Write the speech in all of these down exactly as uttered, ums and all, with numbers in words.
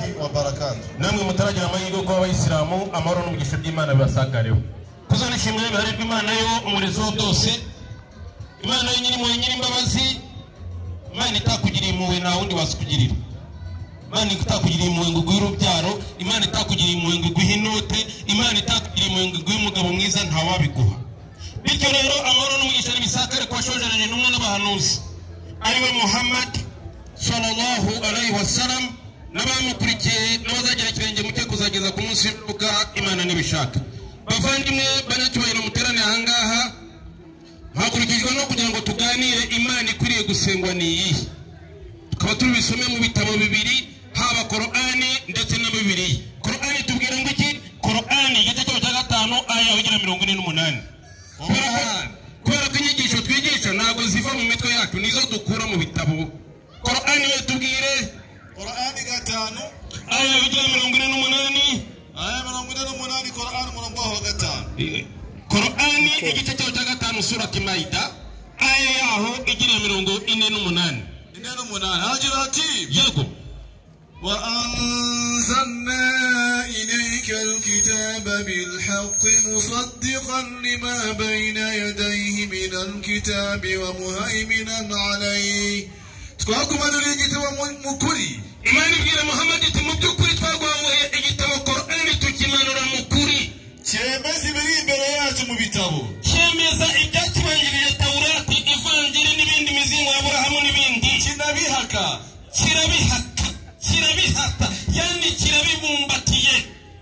wa barakatuh. namwe mutaragira amahirwe ko abayisilamu amahoro n'umugisha by'Imana bibasagareho kuzana ishimwe bihari bw'Imana yo umurizo dose Imana nyiri mu nyiri imbabazi Imana itakugiriye impuhwe na wundi wasukugirira Imana itakugiriye impuhwe ngo guhira ubyaro Imana itakugiriye impuhwe ngo guha inote Imana itakugiriye impuhwe ngo guha umugabo mwiza ntawabiguha bityo rero amahoro n'umugisha n'ibisakare kwashojeranye n'umwe n'abahanuzi ariwe Muhammad sallallahu alayhi wasallam n'abamukurikiye n'abazagera kirenge muke kuzageza ku munsi w'imperuka Imana nibishaka bavandimwe banyacyubahiro muterane ahangaha hakurikijwe no kugira ngo tuganire Imana ikwiriye gusengwa niyi tukaba tubisome mu bitabo bibiri haba Qur'ani ndetse na Bibiliya Qur'ani tubwira ngo iki Qur'ani igice cya gatanu aya ugira mirongo ine n'umunani kubera ko inyigisho twigisha ntabwo ziva mu mitwe yacu nizo dukura mu bitabo Qur'ani tubwire Qur'ani gatanu aya ugira mirongo ine n'umunani aya mirongo ine n'umunani Qur'ani murongo wa gatanu Qur'ani igice cya gatanu surati Maida aya yaho igira mirongo ine n'umunani ine n'umunani hagira ati yego وأنزلنا إليك الكتاب بالحق مصدقا لما بين يديه من الكتاب ومهيمنا عليه تقولكم أن الكتاب مكري Imana ibwira Muhammad iti mu by'ukuri twagwawe igitabo Qur'ani tukimanura mukuri cyemeza ibiri imbere yacu mu bitabo cyemeza ibyakibanjirije Taurati Ivanjiri n'ibindi mizingo ya Aburahamu n'ibindi kinabihaka kirabihata kirabihata yani kirabibumbatiye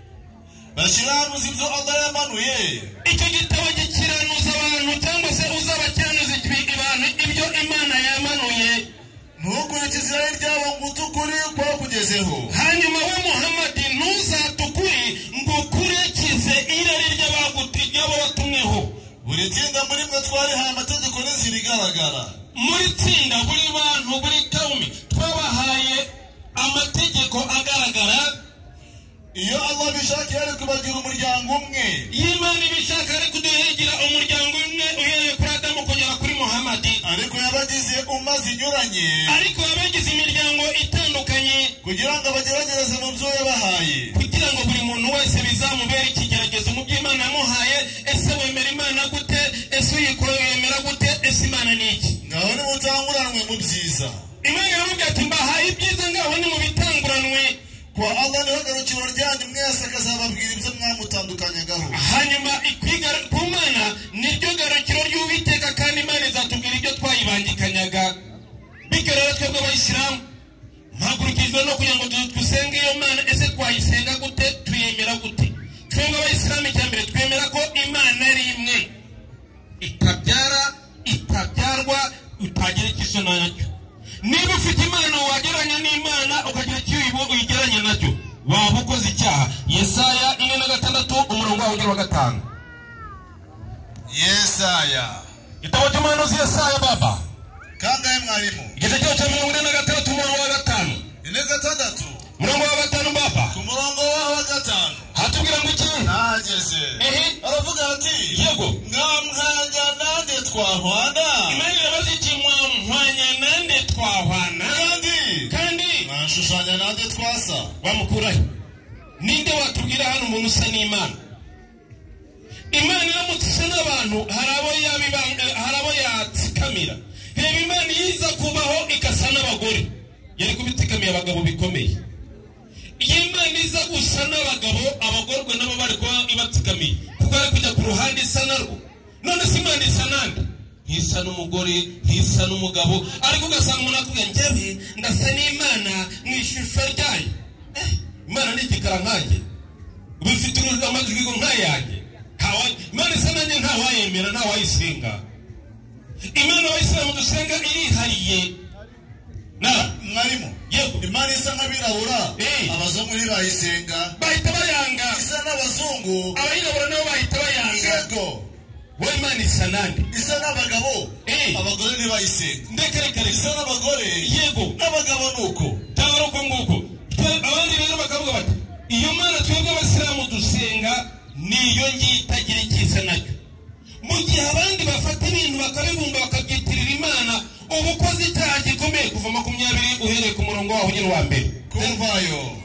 bashiranuza ibyo Allah yamanuye icyo gitabo gikiranuza abantu cyangwa se uzabakiranuza abantu ibyo Imana yamanuye ntukurikize Israeli ryabo ngo utukuri kwa kugezeho hanyuma we Muhammad ntuzatukuri ngo ukurikize irari ry'abagutegabo batumweho buri tsinda muri mwe twarihaye amategeko n'inzira igaragara muri tsinda buri bantu buri kaumi twabahaye amategeko agaragara iyo Allah bishaka yari kubagira umuryango umwe Imana bishaka ari kuduhegera umuryango umwe uhereye kuri Adamu kugera kuri Muhammad ariko yabagize umma zinyuranye ariko yabagize imiryango itandukanye kugira ngo abagerageze mu byo yabahaye kugira ngo buri muntu wese bizamubera ikigeragezo mu byo Imana yamuhaye ese wemera Imana gute ese uyikora gute ese Imana ni iki ngaho ni mutanguranwe mu byiza Imana yavuga ati mbahaye ibyiza ngaho ni mu bitanguranwe kwa Allah niho garukiro ryanyu mwese akazababwira ibyo mwamutandukanyagaho hanyuma ikwigara ku Mana niryo garukiro ry'Uwiteka kandi Imana izatubwira ibyo twayibangikanyaga bityo rero twebwe abayisilamu mpagurukijwe no kugira ngo dusenge iyo Mana ese twayisenga gute tuyemera gute twebwe abayisilamu icyambere twemera ko Imana ari imwe itabyara itabyarwa utagira ikisano nacyo niba ufite Imana wageranya n'Imana ukagira ikiwibo uyigeranya nacyo waba ukoze icyaha Yesaya ine na gatandatu umurongo waho wa gatanu Yesaya igitabo cy'umuhanuzi Yesaya baba kangahe mwarimu igice cya mirongo ine na gatandatu umurongo wa gatanu ine gatandatu umurongo wa gatanu baba ku murongo wa gatanu hatubwira ngo iki nageze ehe aravuga ati yego mwamwanya nande twahwana Imana irabaza iti mwamwanya nande twahwana kandi kandi mwashushanya nande twasa wamukurahe ninde watubwira hano umuntu usa n'Imana Imana iramutse isa n'abantu harabo yabibanga harabo yatsikamira reba Imana yiza kubaho ikasa n'abagore yari kubitikamiye abagabo bikomeye Imana iza gusa n'abagabo abagorwe nabo bari kuba ibatsikamiye kuko ari kujya ku ruhande isa narwo none si Imana isa nande hisa n'umugore hisa n'umugabo ariko ugasanga umuntu akubwira njyewe ndasa n'Imana mu ishusho ryayo Imana ni igikara nkanjye bifite amajwi ngo nkayanjye Imana isa nanjye ntawayemera ntawayisenga Imana w'Isilamu dusenga irihariye na mwarimu yego Imana isa nk'abirabura abazungu ntibayisenga bahita bayanga isa n'abazungu abayirabura nabo bahita bayanga yego we Imana isa nande isa n'abagabo abagore ntibayisenga ndekerekere isa n'abagore yego n'abagabo nuko cyangwa uko nguko abandi rero bakavuga bati iyo Mana twebwe abasilamu dusenga niyo ngiye itagira ikisa nacyo mu gihe abandi bafata ibintu bakabibumba bakabyitirira Imana ubukozi icyaha gikomeye kuva makumyabiri uhereye ku murongo waho ugera wa mbere kumvayo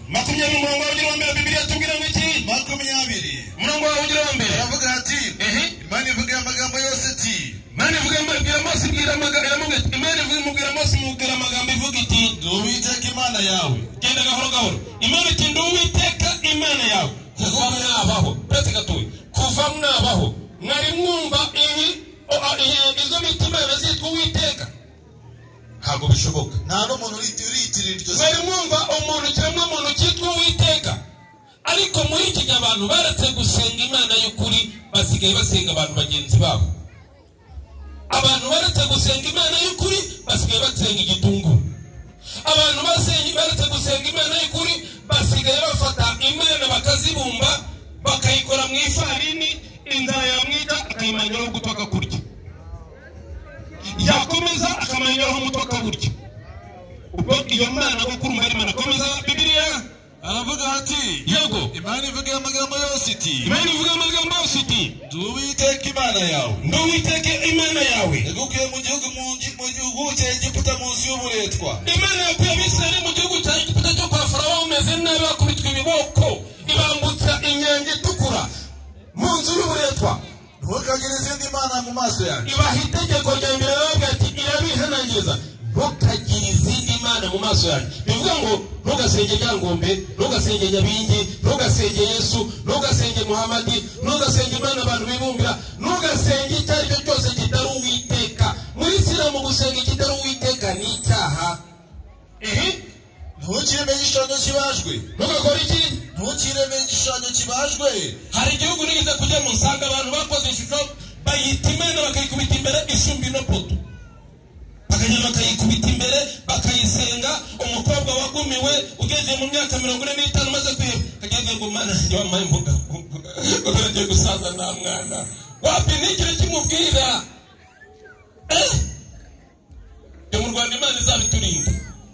makumyabiri umurongo wa mbere Bibiliya tubwira ngo iki makumyabiri umurongo wa mbere aravuga ati Imana ivuga amagambo yose iti Imana ivuga mbwira Mose bwira amagambo Imana ivuga mubwira Mose mubwira amagambo ivuga iti Uwiteka Imana yawe genda gahoro gahoro Imana iti ndi Uwiteka Imana yawe kuva mwabaho pete gatoye kuva mwabaho mwari mwumva ibi izo mitima bazitwa Uwiteka ntabwo bishoboka nta n'umuntu uritirira iryo zina mwari mwumva umuntu cyangwa umuntu cyitwa Uwiteka ariko muri iki gihe abantu baretse gusenga Imana y'ukuri basigaye basenga abantu bagenzi babo abantu baretse gusenga Imana y'ukuri basigaye basenga igitunguru abantu basenga baretse gusenga Imana y'ukuri basigaye bafata Imana bakazibumba bakayikora mu ifarini inzara yamwica akayimanyiraho gutoka kurya yakomeza akamanyiraho umutoka burya ubwo iyo Mana gukuru muri Imana komeza Bibiliya aravuga ati yego Imana ivuga amagambo yose iti Imana ivuga amagambo yose iti ndi Uwiteka Imana yawe ndi Uwiteka Imana yawe yagukuye mu gihugu mu gihugu cya Egiputa munsi y'uburetwa Imana yakuye Abisirayeli mu gihugu cya Egiputa cyo kwa Farawo umeze nabi bakubitwa ibiboko ibambutsa inyanja itukura mu nzu y'uburetwa ntukagire izindi mana mu maso yanjye ibaha itegeko rya mbere bavuga ati irabihanangiriza ntukagire izindi mana mu maso yanjye bivuga ngo ntugasenge Ryangombe ntugasenge Nyabingi ntugasenge Yesu ntugasenge Muhamadi ntugasenge Imana abantu bibumbira ntugasenge icyo ari cyo cyose kitari Uwiteka muri Isilamu gusenga kitari Uwiteka ni icyaha ehe ntukireme igishushanyo kibajwe ntugakora iki ntukireme igishushanyo kibajwe hari igihugu nigeze kujya mu nsanga abantu bakoze ishusho bayita Imana bakayikubita imbere isumbi no poto bakajya bakayikubita imbere bakayisenga umukobwa wagumiwe ugeze mu myaka mirongo ine n'itanu maze kwiheba kageze ngo Mana njye wamaye imbuga ngo ngiye gusaza nta mwana wapi n'ikintu kimubwira eh yo mu Rwanda Imana izabiturinda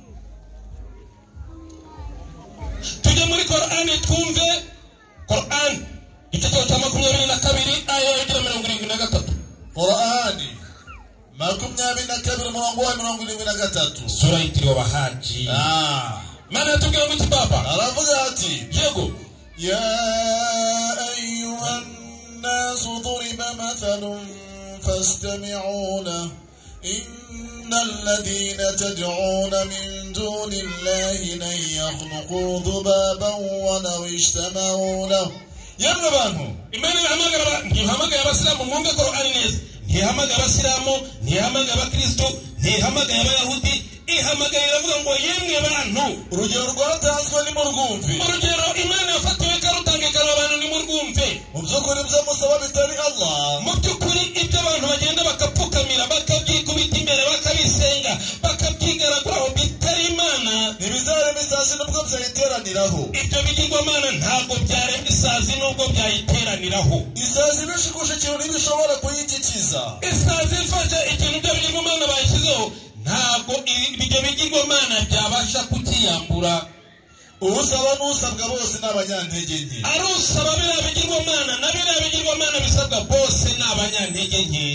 tujye muri Qur'ani twumve Qur'an igitabo cya makumyabiri na kabiri aya igira mirongo irindwi na gatatu Qur'ani makumyabiri na kabiri umurongo wa mirongo irindwi na gatatu sura yitiriwe abahaji ah Mana yatubwiye ngo iki Papa aravuga ati yego ya ayyuhan nas duriba mathalun fastami'u lahu إن الذين تدعون من دون الله لن يخلقوا ذبابا ولو اجتمعوا له يمنى بانه Imana ihamagara abasilamu mwumve Qur'ani neza ntihamagara abasilamu ntihamagara abakristo ntihamagara abayahudi ihamagara iravuga ngo yemwe bantu urugero rwatanzwe ni mu rwumve urugero Imana yafatiwe karutanga ikaro abantu ni mu rwumve mu by'ukuri byamusaba bitari Allah mu by'ukuri ibyo abantu bagenda bakapfukamira bakabyikubita imbere bakabisenga bakabyigaraguraho bitari Imana ntibizarema isazi nubwo byayiteraniraho ibyo bigirwamana ntabwo byarema isazi nubwo byayiteraniraho isazi bishikuje ikintu ntibishobora kuyigikiza isazi ifashe ikintu byo bigirwamana bayishyizeho ntabwo ibyo bigirwamana byabasha kukiyambura usaba n'usabwa bose n'abanyantege nke ari usaba biriya bigirwamana na biriya bigirwamana bisabwa bose n'abanyantege nke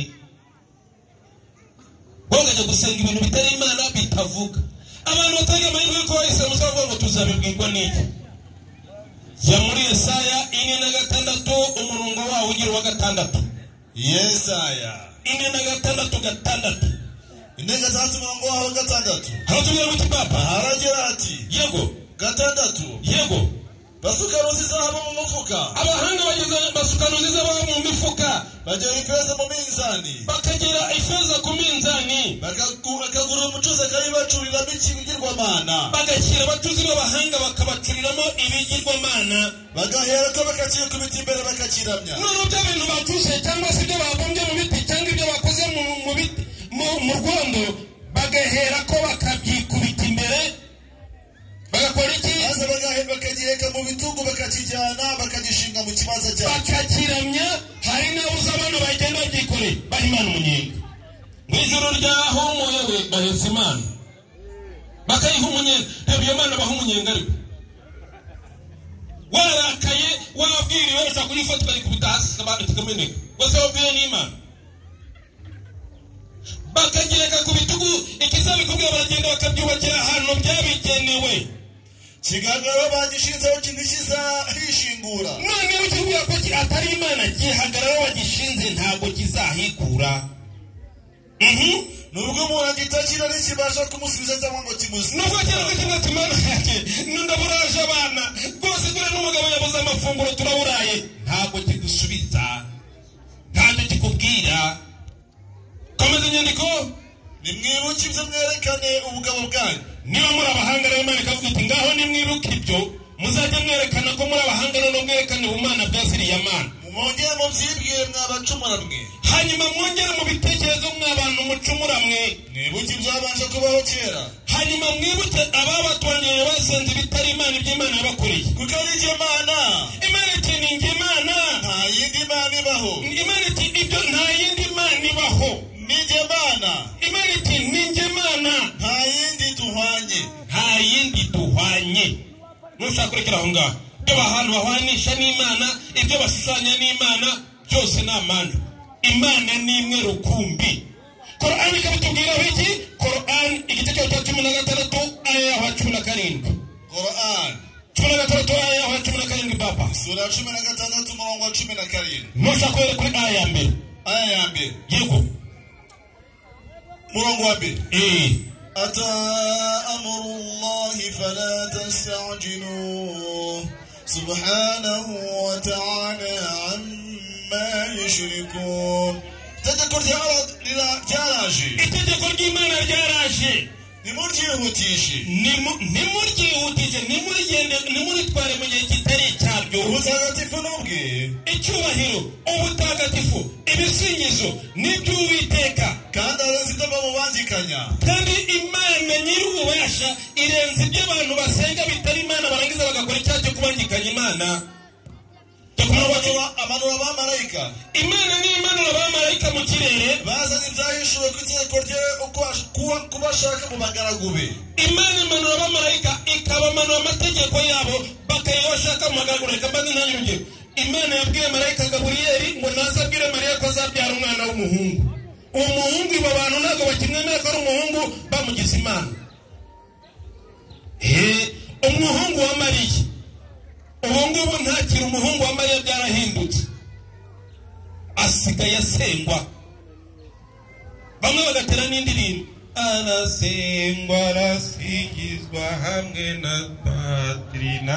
bongajya gusenga ibintu bitari Imana bitavuga abantu batanga amahirwe yuko bahise muzavuga ngo tuzabibwirwa n'iki ya muri Yesaya ine na gatandatu umurongo wawo ugira wa gatandatu Yesaya ine na gatandatu gatandatu ine gatandatu umurongo wawo gatandatu haratubwira ngo iki Papa haragira ati yego gatandatu yego basukanuza izahabu mu mufuka abahanga bageze basukanuza izahabu mu mifuka bagera ifeza mu minzani bakagera ifeza ku minzani bakagura umucuzi akayibacuriramo ikigirwamana bagashyira abacuzi b'abahanga bakabacuriramo ibigirwamana bagahera ko bakakikubita imbere bakakiramya none ibyo bintu bacuze cyangwa se ibyo babumbye mu biti cyangwa ibyo bakoze mu biti mu rwondo bagahera ko bakabyikubita imbere bagakora iki maze bakagiheka mu bitugu bakakijyana bakagishinga mu kibanza cyabo bakakiramya hari n'abuze abana bagenda babyikoreye baha Imana umunyenga mu ijoro ryaho umuyewe bahetse Imana bakayiha umunyenga reba iyo Mana baha umunyenga ariko warakaye wabwiriwe ushaka kuyifata ukayikubita hasi kikameneka wese wabwiwe n'Imana bakagireka ku bitugu ikizabikubwira baragenda bakabyubakira ahantu byabigenewe kigaragara bagishinzeho kintu kizahishingura none ukibwira ko atari Imana gihagarara wagishinze ntabwo kizahikura. Mhm nubwo umuntu agitakira n'ikibasha kumusubiza cyangwa ngo kimusubize nubwo cyangwa kimwe kimana yake ndaburaje abana rwose dore n'umugabo yabuze amafunguro turaburaye ntabwo kigusubiza kandi kikubwira. Komeza inyandiko nimwibuke ibyo mwerekane ubugabo bwanyu. Niba muri abahanga rero Imana ikavuga iti ngaho nimwibuke ibyo muzajya mwerekana ko muri abahanga no mwerekane ubumana bwa ziriya mana. Mwongere mubyibwire mwabacumura mwe, hanyuma mwongere mu bitekerezo mw'abantu mucumura mwe. mwibuke ibyabanje kubaho kera, hanyuma mwibuke ababatwangiriye basenze bitari Imana iby'Imana yabakoreye. kuko ari jye Mana. Imana iti ni jye Mana, nta yindi Mana ibaho. Imana iti ibyo nta yindi Mana ibaho, ni jye Mana. Imana iti ni jye Mana, nta yindi duhwanye, nta yindi duhwanye. Nushaka kurekera aho ngaho ibyo ahantu bahwanisha n'Imana, ibyo bashushanya n'Imana byose ni amana. Imana ni imwe rukumbi. Qur'an ikabitubwira iki? Qur'an igice cya cumi na gatandatu aya ya cumi na karindwi. Qur'an cumi na gatandatu aya ya cumi na karindwi baba. sura cumi na gatandatu umurongo wa cumi na karindwi. Nushaka kwere kuri aya ya mbere. aya ya mbere Yego. murongo wa mbere. Eh. ata amrullahi fala tastajiluhu subhanahu wa ta'ala amma yushrikun. Itegeko ryaraje, Itegeko ry'Imana ryaraje, nimuryihutishe, nimuryihutishe, nimurigende, nimuritware mu gihe kitari icyabyo. ubutagatifu n'ubwe, icyubahiro, ubutagatifu, ibisingizo n'iby'Uwiteka, kandi arenze ibyo bamubangikanya. kandi Imana nyir'ububasha irenze ibyo abantu basenga bitari Imana barangiza bagakora icyaha cyo kubangikanya Imana. amanura abamarayika, Imana ni imanura abamarayika mu kirere, bazana ibyahishuwe ku itegeko rye uko bashaka mu bagaragu be. Imana imanura abamarayika ikabamanura amategeko yabo bakayiha bashaka mu bagaragu. Reka mbaze nanjye urugero. Imana yabwiye marayika Gaburiyeli ngo nazabwire Mariya ko azabyara umwana w'umuhungu. Uwo muhungu ibo bantu ntabwo bakimwemera ko ari umuhungu, bamugize Imana. Eh, umuhungu wa Mariya ubu ngubu ntakiri umuhungu wa Mariya, byarahindutse, asigaye asengwa. Bamwe bagatera n'indirimbo arasengwa arasingizwa hamwe na Patiri na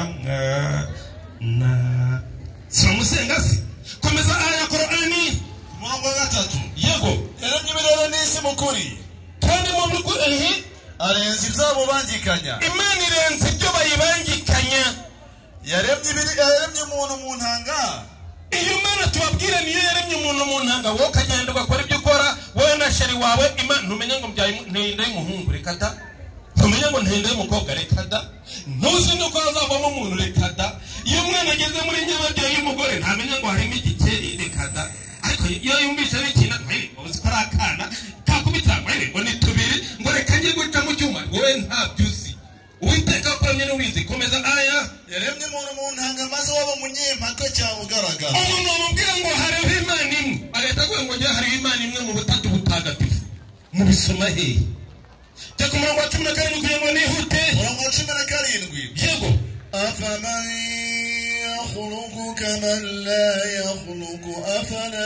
Mwana. Sinamusenga se. Komeza aya Qur'ani umurongo wa gatatu. yego. yaremye ibirere n'isi mu kuri, kandi mu by'ukuri arenze ibyabo bangikanya. Imana irenze ibyo bayibangikanya. yaremye ibiri yaremye umuntu mu ntanga. Iyo Imana tubabwira niyo yaremye umuntu mu ntanga, wowe ukagenda ugakora ibyo ukora wowe na sheri wawe. Imana ntumenya ngo mbyaye ntenda y'umuhungu, reka da. Ntumenya ngo ntenda y'umukobwa, reka da. Ntuzi nuko hazavamo umuntu, reka da. Iyo umwana ageze muri nyababyeyi y'umugore ntamenya ngo harimo igikeri, reka da. Ariko iyo yumvise bikina uzi ko ari akana kakubita ngo ni tubiri ngo reka njye guca mu cyuma, wowe ntabyo uzi. Uwiteka akoranye n'uwizi. Komeza aya. yaremye umuntu mu ntanga maze waba umunyempaka cyangwa ugaragara. Umuntu wamubwira ngo hariho Imana imwe, agahita avuga ngo njye hariho Imana imwe mu butatu butagatifu. Mubisoma hehe? Jya ku murongo wa cumi na karindwi kugira ngo nihute. umurongo wa cumi na karindwi. Yego. afaman yakhluqu kaman la yakhluqu afala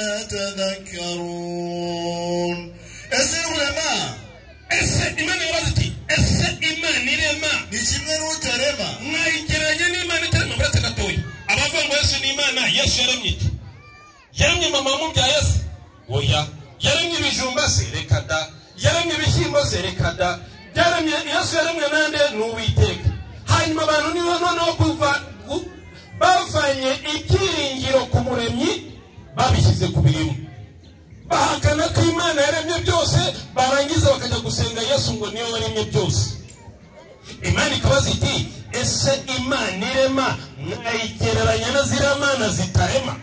tadhakkarun. ese urema, Ese Imana yabaze iti ese Imana irema ni kimwe n'utarema? mwayigereranya n'Imana itarema? Buretse gatoya, abavuga ngo Yesu ni Imana, Yesu yaremye iki? Yaremye mama wamubyaye se? Oya. Yaremye ibijumba se? Reka da. Yaremye ibishyimbo se? Reka da. Yaremye Yesu yaremye nande? N'Uwiteka. Hanyuma abantu nibo noneho kuva bavanye ibyiringiro ku muremyi babishyize ku birimo, bahakana ko Imana yaremye byose, barangiza bakajya gusenga Yesu ngo niyo waremye byose. Imana ikabaza iti ese Imana irema mwayigereranya na ziriya mana zitarema?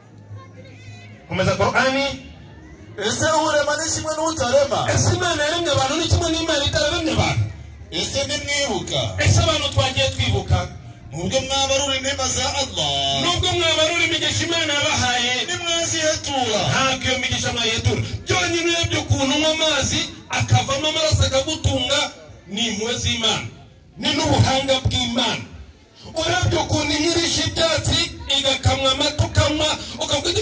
Komeza Qur'ani. ese urema ni kimwe n'utarema? Ese Imana yaremye abantu ni kimwe n'Imana itaremye abantu? ese nimwibuka, ese abantu twagiye twibuka nubwo mwabarura inema za Allah, nubwo mwabarura imigisha Imana yabahaye, nimwazihetura, ntabwo iyo migisha mwayihetura. Byonyine urebye ukuntu unywa amazi akavamo amaraso akagutunga, ni impuhwe z'Imana. ni n'ubuhanga bw'Imana. Urabyo ukuntu inyurisha ibyatsi igakamwa amata ukamwa ukavuga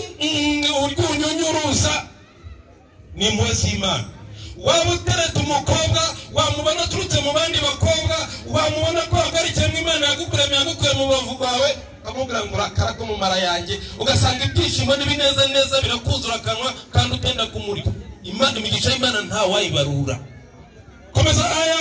uryunyunyuruza ni impuhwe z'Imana. Waba utereta umukobwa wamubona aturutse mu bandi bakobwa wamubona ko agarikiye mu Imana yagukuremye yagukuye mu bavu bawe akamubwira ngo urakara ko mu mara yanjye ugasanga ibyishimo n'ibineza neza birakuzura akanwa kandi utenda kumurika. Imana imigisha y'Imana nta wayibarura. Komeza aya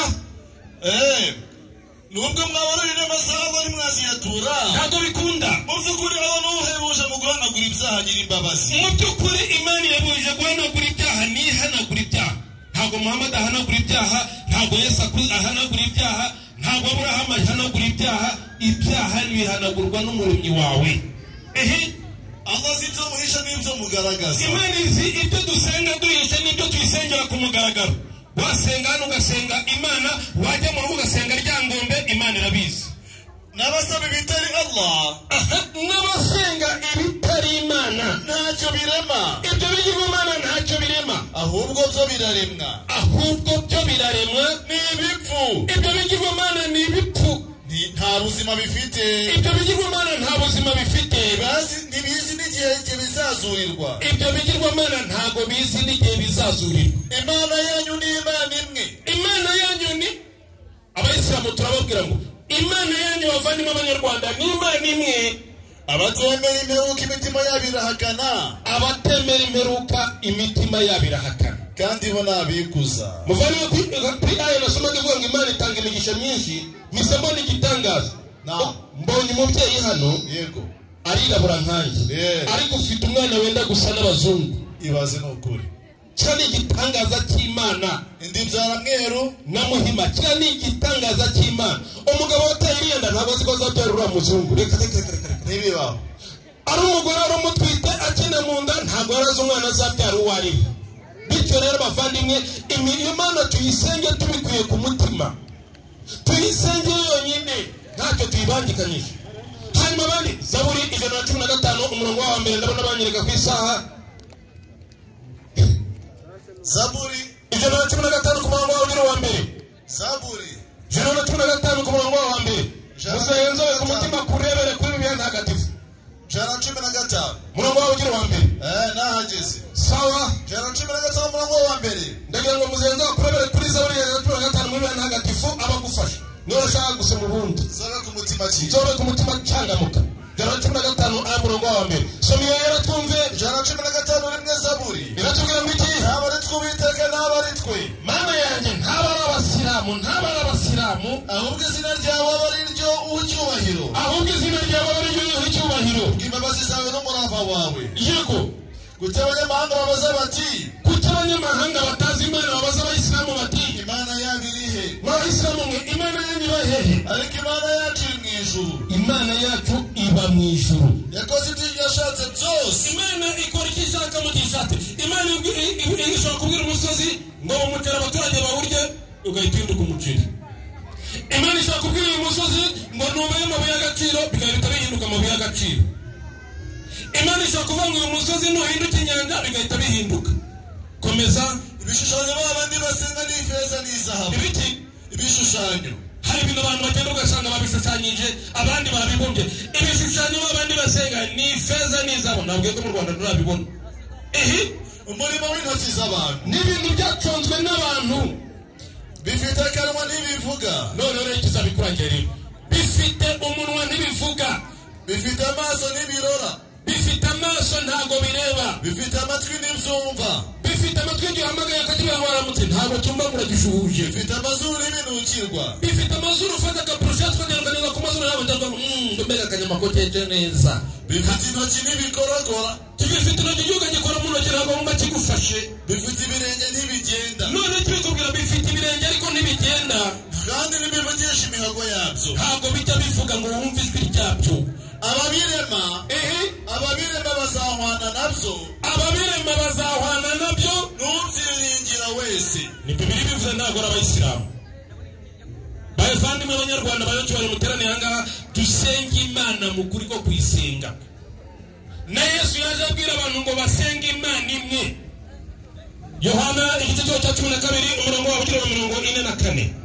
eh nubwo mwabarira n'amasaha ari mwaziyatura ntabwo bikunda. Mu by'ukuri abana uhebuje mu guhanagura ibyaha nyiri imbabazi. Mu by'ukuri Imana yabuje guhanagura ibyaha ntihanagura ibyaha. Ntabwo Muhammad ahanagura ibyaha, ntabwo Yesu ahanagura ibyaha, ntabwo Abrahamu ahanagura ibyaha. Ibyaha nibihanagurwa n'umuremyi wawe. Ehe Allah azi ibyo muhisha n'ibyo mugaragaza. Imana izi ibyo dusenga duhisha n'ibyo tuyisengera ku mugaragaro. Wasenga hano ugasenga Imana, wajya mu rugo ugasenga ryangombe, Imana irabizi. N'abasaba ibitari Allah, n'abasenga ibitari Imana ntacyo birema. Ibyo bigirwamana ntacyo birema, ahubwo byo biraremwa. ahubwo byo biraremwa Ni ibipfu. Ibyo bigirwamana ni ibipfu, nta buzima bifite. Ibyo bigirwamana nta buzima bifite. Bazi ntibizi n'igihe bizazurirwa. Ibyo bigirwamana ntago bizi n'igihe bizazurirwa. Imana yanyu ni Imana imwe. Imana yanyu ni Abayisilamu turababwira ngo Imana yanyu bavandimwe Abanyarwanda ni Imana imwe. Abatemera imperuka imitima yabo irahakana. Abatemera imperuka imitima yabo irahakana kandi bo nabikuza. Muvandimwe kuri aya nasomaga ivuga ngo Imana itanga imigisha myinshi. Misemo n'igitangaza Na mbonye umubyeyi hano yego arirabura nkanjye yeah. ariko ufite umwana wenda gusa n'abazungu. Ibaze n'ukuri cyane igitangaza cy'Imana. Indi byara mweru na Muhima cyane igitangaza cy'Imana. Umugabo wataye iriyenda ntabwo azi ko azabyara uriya muzungu. Reka reka reka ntibibaho. Ari umugore ari umutwite akina mu nda ntabwo yarazi umwana azabyara uwo ari we. Bityo rero bavandimwe Imana tuyisenge tubikuye ku mutima, tuyisenge yonyine ntacyo tuyibangikanyije. Hanyuma abandi Zaburi ijana na cumi na gatanu umurongo wa mbere ndabona banyereka ku isaha. Zaburi ijana na cumi na gatanu ku murongo wa mbere. Zaburi ijana na cumi na gatanu ku murongo wa mbere. Muzenzobe ku mutima kurebere kuri Bibiliya ntagatifu. ijana na cumi na gatanu murongo wa mbere. Eh nahageze. Sawa. ijana na cumi na gatanu murongo wa mbere. Ndagira ngo muzenzobe kurebere kuri Zaburi ijana na cumi na gatanu muri Bibiliya ntagatifu abagufasha. None shaka gusoma ubundi. Zobe ku mutima ki. Zobe ku mutima cyangamuka. ijana na cumi na gatanu umurongo wa mbere. Somiye yera twumve. ijana na cumi na gatanu rimwe Zaburi. Iratubwira ngo iki? Ntabari twubiteke ntabari twe. Mana yanjye ntabara abasilamu ntabara abasilamu ahubwo izina ryawe aba ari ryo ucyubahiro. ahubwo izina ryawe aba ari ryo icyubahiro. Imbabazi zawe n'umurava wawe. Yego. Kuki abanyamahanga babaza bati kuki abanyamahanga batazi Imana babaza Abayisilamu bati Imana yabo iri he? Abayisilamu mwe Imana yanyu iba hehe? Ariko Imana yacu iri mu ijuru. Imana yacu iba mu ijuru. Yakoze ibyo yashatse byose. Imana ikora icyo ishaka mu gihe ishatse. Imana ishobora kubwira umusozi ngo umutera abaturage bawurye ugahita uhinduka umuceri. Imana ishobora kubwira uyu musozi ngo nubaye amabuye y'agaciro bigahita bihinduka amabuye y'agaciro. Imana ishobora kuvuga ngo uyu musozi nuhinduka inyanja bigahita bihinduka. Komeza. Ibishushanyo babandi basenga ni ifeza n'izahabu. Ibiki? Ibishushanyo. Hari ibintu abantu bagenda ugasanga babishushanyije abandi babibumbye. Ibishushanyo babandi basenga ni ifeza n'izahabu. Ntabwo ko mu Rwanda turabibona. Ehe umurimo w'intoki z'abantu n'ibintu byaconzwe n'abantu bifite akanwa ntibivuga. None rero ikizabikurangira bifite umunwa ntibivuga, bifite amaso ntibirora, bifite amaso ntago bireba, bifite amatwi ntibyumva, bifite amatwi gihamagaye akagira ngo aramutse ntabwo cyumva muragishuje, bifite amazuru y'ibinukirwa, bifite amazuru ufata akaprosha twagenda neza ku mazuru yabo ndabwo mm mbega kanyama ko cyeje neza, bifite intoki ntibikoragora, bifite intoki gihuga gikora mu ntoki ntabwo mumba kigufashe, bifite ibirenge ntibigenda. None tubikubwira bifite ibirenge ariko ntibigenda, kandi ntibivugisha imihogo yabyo, ntabwo bijya bivuga ngo wumve ijwi ryabyo. Ababirema ehe ababirema bazahwana nabyo, ababirema bazahwana nabyo n'ubyiringira wese. ni Bibiliya bivuze ntabwo ari Abayisilamu. Bayivandimwe Abanyarwanda bayoboke bari muterane ahangaha dusenge Imana mu kuri ko kuyisenga. Na Yesu yaje abwira abantu ngo basenge Imana imwe. Yohana igice cya cumi na kabiri umurongo wa mirongo ine na kane.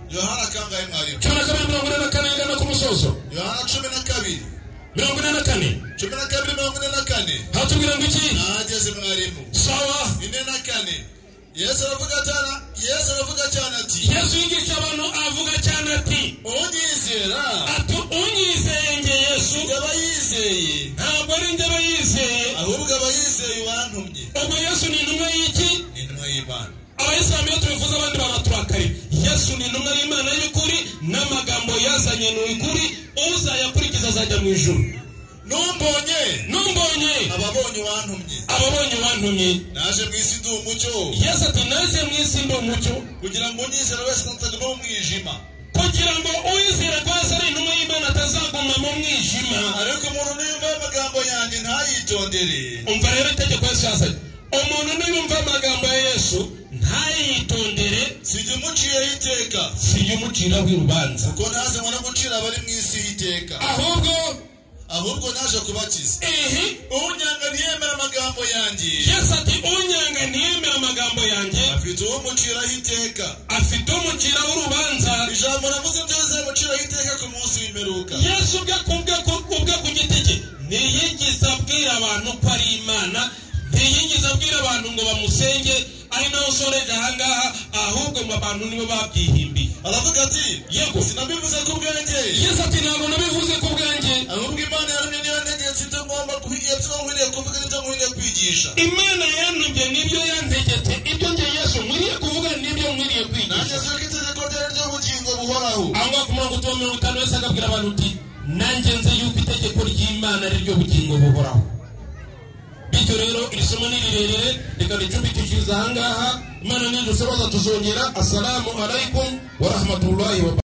Yohana kangahe mwarimu? cumi na kabiri mirongo ine na kane ngana ku musozo. Yohana cumi na kabiri mirongo ine na kane. cumi na kabiri mirongo ine na kane. Hatubwira ngo iki? Nahageze mwarimu. Sawa. ine na kane. Yesu aravuga cyane, Yesu aravuga cyane ati, Yesu yigisha abantu avuga cyane ati, unyizera, ati unyizeye nge Yesu, aba yizeye, ntabwo ari nge aba yizeye, ahubwo aba yizeye wantumye. ubwo Yesu ni intumwa y'iki? Ni intumwa y'Imana. Abayisilamu iyo tubivuze abandi baraturakari. Yesu ni intumwa y'Imana y'ukuri, n'amagambo yazanye ni ukuri, uzayakurikiza azajya mu ijuru. Numbonye, numbonye, ababonye wantumye, ababonye wantumye. Naje mu isi ndi umucyo. Yesu ati naje mu isi ndi umucyo, kugira ngo unyizera wese ataguma mu mwijima. kugira ngo uwizera ko Yesu ari intumwa y'Imana atazaguma mu mwijima. Ariko umuntu niyumva amagambo yanjye ntayitondere. Umva rero itegeko Yesu yazanye. Umuntu niyumva amagambo ya Yesu ntayitondere, sijya umuciyeho iteka, sijya umuciraho urubanza, kuko ntaze ngo no gucira abari mu isi iteka, ahubwo ahubwo naje kubakiza. ehe, unyanga ntiyemera amagambo yanjye. Yesu ati unyanga ntiyemera amagambo yanjye, afite umuciraho iteka, afite umuciraho urubanza. ijambo navuze byose muciraho iteka ku munsi w'imperuka. Yesu ubwe kubwe kubwe ku giti cye ntiyigeze abwira abantu ko ari Imana, ntiyigeze abwira abantu ngo bamusenge, ari naho usoreje ahangaha, ahubwo ngo abantu nibo babyihimbiye. Aravuga ati, yego, sinabivuze ku bwanjye. Yesu ati ntabwo nabivuze ku bwanjye, ahubwo Imana yaremye niyo ntegetse ibyo ngomba kubigira, ibyo nkwiriye kuvuga n'ibyo nkwiriye kwigisha. Imana yantumye nibyo yantegetse, ibyo nge Yesu nkwiriye kuvuga nibyo nkwiriye kwigisha. Nanjye nzi ko itegeko ryari ry'ubugingo buhoraho. Aho ngaho ku murongo wa mirongo itanu wese akabwira abantu uti nanjye nzi yuko itegeko ry'Imana ari ryo bugingo buhoraho. Bityo rero iri somo ni rirerire, reka ricumbikishiriza ahangaha. Imana nidushoboza tuzongera. Assalamu alaikum wa rahmatullahi wa barakatuh.